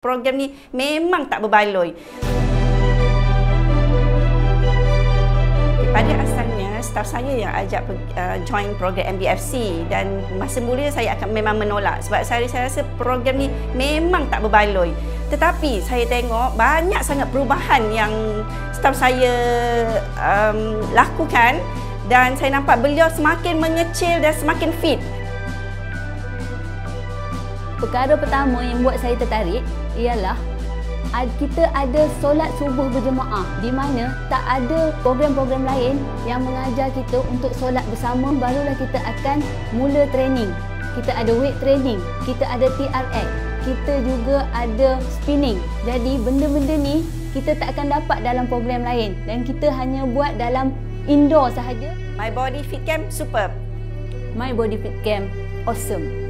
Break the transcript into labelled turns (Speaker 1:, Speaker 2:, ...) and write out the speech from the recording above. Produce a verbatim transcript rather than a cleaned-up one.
Speaker 1: Program ni memang tak berbaloi. Pada asalnya, staf saya yang ajak uh, join program M B F C dan masa mula saya akan memang menolak sebab saya, saya rasa program ni memang tak berbaloi. Tetapi saya tengok banyak sangat perubahan yang staf saya um, lakukan dan saya nampak beliau semakin mengecil dan semakin fit.
Speaker 2: Perkara pertama yang buat saya tertarik ialah kita ada solat subuh berjemaah di mana tak ada program-program lain yang mengajar kita untuk solat bersama, barulah kita akan mula training. Kita ada weight training, kita ada T R X, kita juga ada spinning. Jadi benda-benda ni kita tak akan dapat dalam program lain dan kita hanya buat dalam indoor sahaja.
Speaker 1: My Body Fit Camp superb.
Speaker 2: My Body Fit Camp awesome.